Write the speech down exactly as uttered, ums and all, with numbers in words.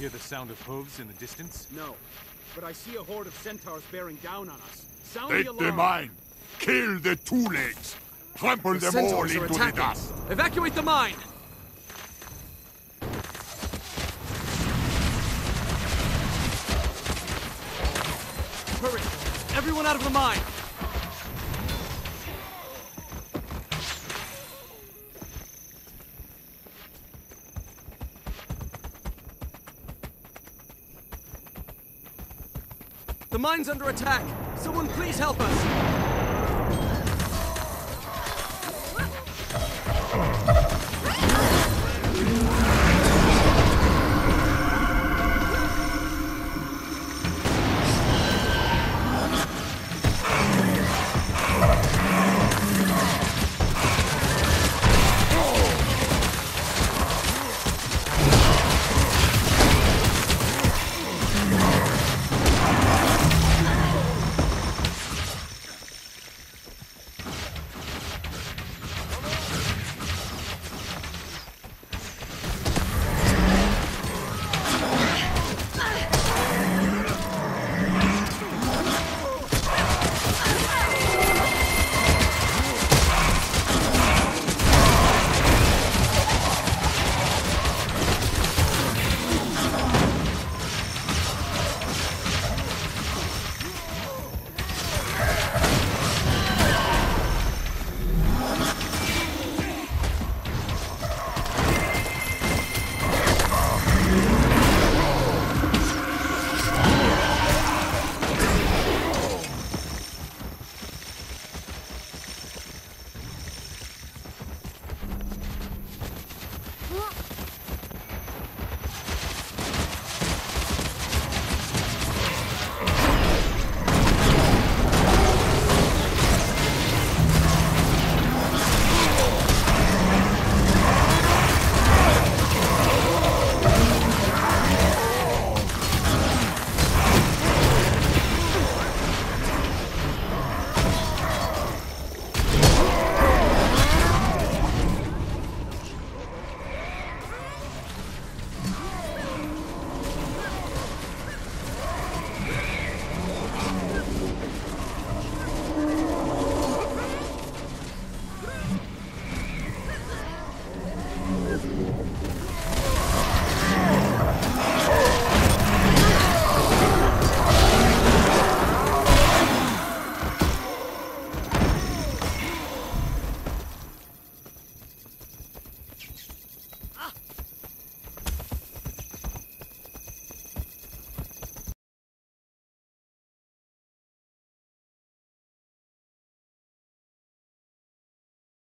hear the sound of hooves in the distance? No, but I see a horde of centaurs bearing down on us. Sound Take the alarm! the mine! Kill the two legs! Trample The them all centaurs are into the attacking! dust! Evacuate the mine! Hurry! Everyone out of the mine! The mine's under attack! Someone please help us!